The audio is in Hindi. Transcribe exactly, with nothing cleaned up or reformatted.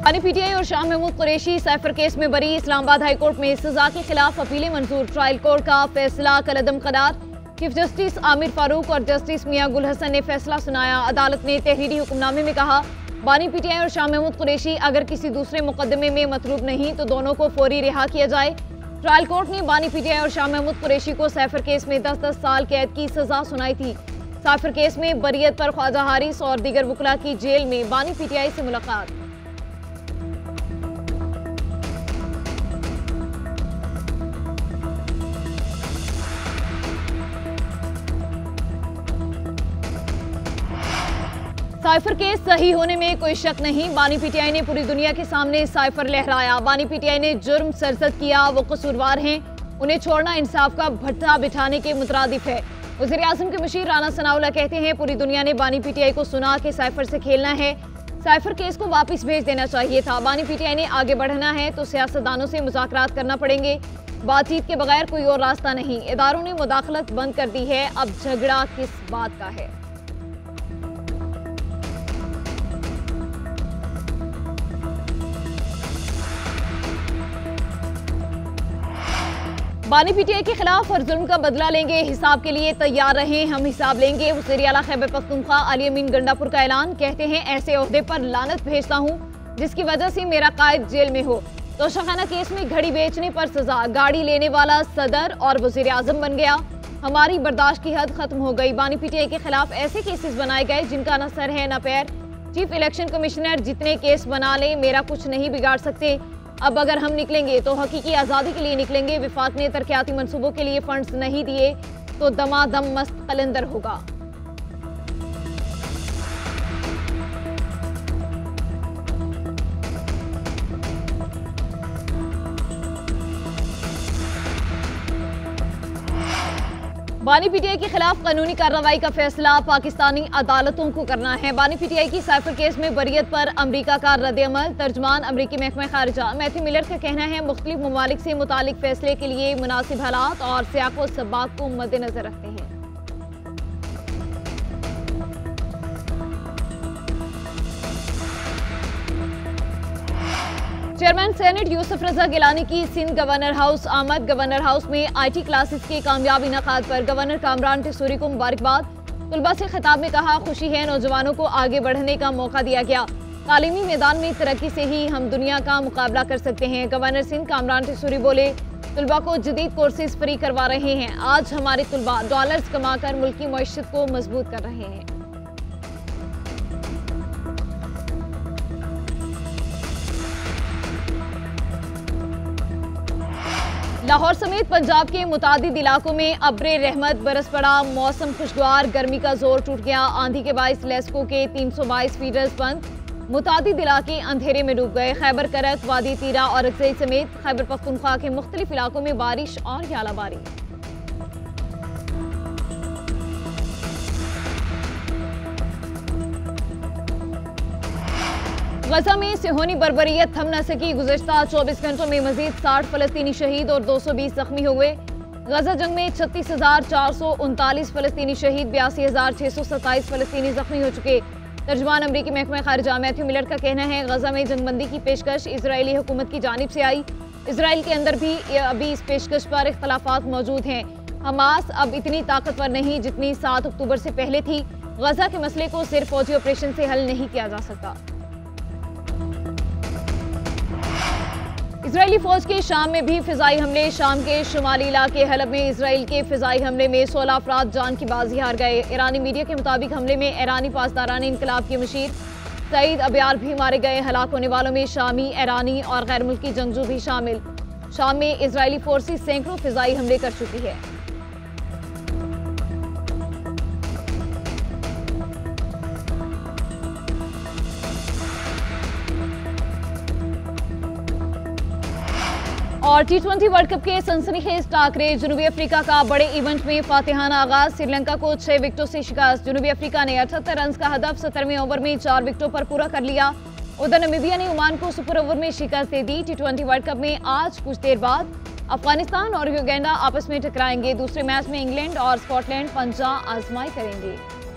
बानी पीटीआई और शाह महमूद कुरैशी साइफर केस में बरी। इस्लामाबाद हाईकोर्ट में सजा के खिलाफ अपीलें मंजूर। ट्रायल कोर्ट का फैसला कलअदम करार। चीफ जस्टिस आमिर फारूक और जस्टिस मियां गुल हसन ने फैसला सुनाया। अदालत ने तहरीरी हुक्मनामे में कहा, बानी पीटीआई और शाह महमूद कुरैशी अगर किसी दूसरे मुकदमे में मतलूब नहीं तो दोनों को फौरी रिहा किया जाए। ट्रायल कोर्ट ने बानी पीटीआई और शाह महमूद कुरैशी को साइफर केस में दस दस साल कैद की सजा सुनाई थी। साइफर केस में बरियत पर ख्वाजा हारिस और दीगर वकला की जेल में बानी पीटीआई से मुलाकात। साइफर केस सही होने में कोई शक नहीं। बानी पीटीआई ने पूरी दुनिया के सामने साइफर लहराया। बानी पीटीआई ने जुर्म सरजद किया, वो कसूरवार हैं, उन्हें छोड़ना इंसाफ का भट्टा बिठाने के मुतरादिफ है। वज़ीर आज़म के मुशीर राना सनाउल्लाह कहते हैं, पूरी दुनिया ने बानी पीटीआई को सुना कि साइफर से खेलना है, साइफर केस को वापस भेज देना चाहिए था। बानी पीटीआई ने आगे बढ़ना है तो सियासतदानों से मुज़ाकरात करना पड़ेंगे, बातचीत के बगैर कोई और रास्ता नहीं। इदारों ने मुदाखलत बंद कर दी है, अब झगड़ा किस बात का है। बानी पीटीआई के खिलाफ हर जुल्म का बदला लेंगे, हिसाब के लिए तैयार रहें, हम हिसाब लेंगे। वज़ीर आला खैबर पख्तूनख्वा अली अमीन गंडापुर का ऐलान। कहते हैं, ऐसे ओहदे पर लानत भेजता हूँ जिसकी वजह से मेरा कायद जेल में हो। तोशाखाना केस में घड़ी बेचने पर सजा, गाड़ी लेने वाला सदर और वज़ीर आज़म बन गया। हमारी बर्दाश्त की हद खत्म हो गई। बानी पीटीआई के खिलाफ ऐसे केसेस बनाए गए जिनका न सर है न पैर। चीफ इलेक्शन कमिश्नर जितने केस बना ले, मेरा कुछ नहीं बिगाड़ सकते। अब अगर हम निकलेंगे तो हकीकी आज़ादी के लिए निकलेंगे। विफाक ने तरक्याती मंसूबों के लिए फंड्स नहीं दिए तो दमादम मस्त कलंदर होगा। बानी पीटीआई के खिलाफ कानूनी कार्रवाई का फैसला पाकिस्तानी अदालतों को करना है। बानी पीटीआई की साइफर केस में बरियत पर अमरीका का रद्द-ए-अमल। तर्जमान अमरीकी महकमा खारिजा मैथ्यू मिलर का कहना है, मुख्तलिफ ममालिक से मुतालिक फैसले के लिए मुनासिब हालात और सियाक व सबाक को मद्देनजर रखते हैं। चेयरमैन सेनेट यूसुफ रजा गिलानी की सिंध गवर्नर हाउस आमद। गवर्नर हाउस में आईटी क्लासेस के कामयाब इनकाद पर गवर्नर कामरान टिसूरी को मुबारकबाद। तलबा से खिताब में कहा, खुशी है नौजवानों को आगे बढ़ने का मौका दिया गया। तालीमी मैदान में तरक्की से ही हम दुनिया का मुकाबला कर सकते हैं। गवर्नर सिंध कामरान टिसूरी बोले, तलबा को जदीद कोर्सेज फ्री करवा रहे हैं। आज हमारे तलबा डॉलर्स कमाकर मुल्क की मईशत को मजबूत कर रहे हैं। लाहौर समेत पंजाब के मुतादिद इलाकों में अब्रे रहमत बरस पड़ा। मौसम खुशगवार, गर्मी का जोर टूट गया। आंधी के बाइस लेस्को के तीन सौ बाईस फीडर्स बंद, मुतादिद इलाके अंधेरे में डूब गए। खैबर करक, वादी तीरा और अक्सई समेत खैबर पख्तूनख्वा के मुख्तलिफ इलाकों में बारिश और यालाबारी। गजा में सिहोनी बर्बरियत थम न सकी। गुज़श्ता चौबीस घंटों में मजीद साठ फलस्तीनी शहीद और दो सौ बीस जख्मी हुए। गजा जंग में छत्तीस हजार चार सौ उनतालीस फलस्तीनी शहीद, बयासी हजार छः सौ सत्ताईस फलस्तीनी जख्मी हो चुके। तर्जमान अमरीकी महकमा खारिजा मैथ्यू मिलर का कहना है, गजा में जंगबंदी की पेशकश इजरायली हुकूमत की जानिब से आई। इसराइल के अंदर भी अभी इस पेशकश पर इख्तलाफात मौजूद हैं। हमास अब इतनी ताकतवर नहीं जितनी सात अक्टूबर से पहले थी। गजा के मसले को सिर्फ फौजी ऑपरेशन से हल नहीं किया जा सकता। इजरायली फौज के शाम में भी फिजाई हमले। शाम के शुमाली इलाके हलब में इसराइल के फिजाई हमले में सोलह अफराद जान की बाजी हार गए। ईरानी मीडिया के मुताबिक हमले में ईरानी पासदारान इनकलाब के मुशीर सईद अबियार भी मारे गए। हलाक होने वालों में शामी, ईरानी और गैर मुल्की जंगजू भी शामिल। शाम में इजरायली फोर्सेस सैकड़ों फिजाई हमले कर चुकी है। और टी ट्वेंटी वर्ल्ड कप के सनसनीखेज टाकरे। जनूबी अफ्रीका का बड़े इवेंट में फातिहाना आगाज। श्रीलंका को छह विकेटों से शिकस्त। जनूबी अफ्रीका ने अठहत्तर रन का हदफ सत्तरवें ओवर में चार विकेटों पर पूरा कर लिया। उधर नमीबिया ने ओमान को सुपर ओवर में शिकस्त दे दी। टी ट्वेंटी वर्ल्ड कप में आज कुछ देर बाद अफगानिस्तान और युगांडा आपस में टकराएंगे। दूसरे मैच में इंग्लैंड और स्कॉटलैंड पंजा आजमाई करेंगे।